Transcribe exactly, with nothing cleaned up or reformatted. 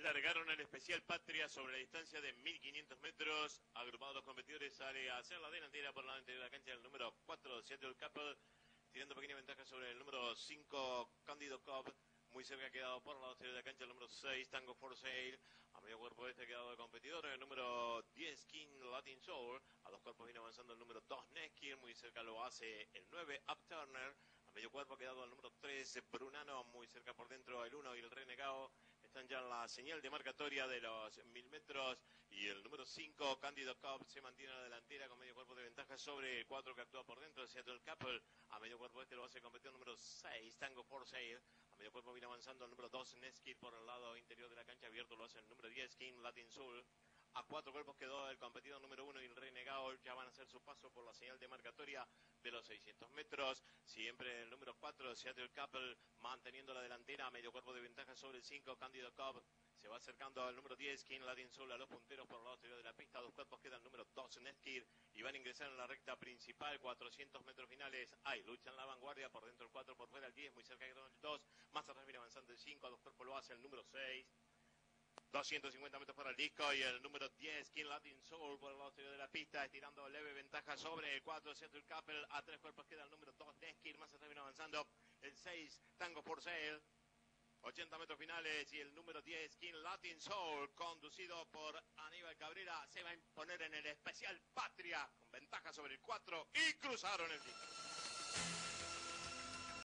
largaron el especial Patria sobre la distancia de mil quinientos metros. Agrupados los competidores sale a hacer la delantera por la interior de la cancha el número cuatro, Seattle Couple, tirando pequeña ventaja sobre el número cinco, Cándido Cobb. Muy cerca ha quedado por la exterior de la cancha el número seis, Tango for Sale. A medio cuerpo este ha quedado el competidor, el número diez, King Latin Soul. A dos cuerpos viene avanzando el número dos, Neskir. Muy cerca lo hace el nueve, Upturner. A medio cuerpo ha quedado el número tres, Brunano. Muy cerca por dentro el uno y el Renegado. Están ya en la señal demarcatoria de los mil metros. Y el número cinco, Cándido Cobb, se mantiene a la delantera con medio cuerpo de ventaja sobre el cuatro que actúa por dentro, el Seattle Couple. A medio cuerpo este lo hace competir el número seis, Tango for Sale. A medio cuerpo viene avanzando el número dos, Neskid, por el lado interior de la cancha. Abierto lo hace el número diez, King Latin Soul. A cuatro cuerpos quedó el competidor número uno y el Renegado. Ya van a hacer su paso por la señal demarcatoria de los seiscientos metros. Siempre el número cuatro, Seattle Couple, manteniendo la delantera. A medio cuerpo de ventaja sobre el cinco, Cándido Cobb. Se va acercando al número diez, King Latin Soul, a los punteros por el lado exterior de la pista. A dos cuerpos queda el número dos, Neskid. Y van a ingresar en la recta principal, cuatrocientos metros finales. Hay lucha en la vanguardia, por dentro el cuatro, por fuera el diez, muy cerca quedó el dos. Más atrás viene avanzando el cinco, a dos cuerpos lo hace el número seis. doscientos cincuenta metros para el disco y el número diez, King Latin Soul, por el lado exterior de la pista, estirando leve ventaja sobre el cuatro, Seattle Couple. A tres cuerpos queda el número dos, Neskid. Más atrás viene avanzando el seis, Tango for Sale. ochenta metros finales y el número diez, King Latin Soul, conducido por Aníbal Cabrera, se va a imponer en el especial Patria con ventaja sobre el cuatro y cruzaron el disco.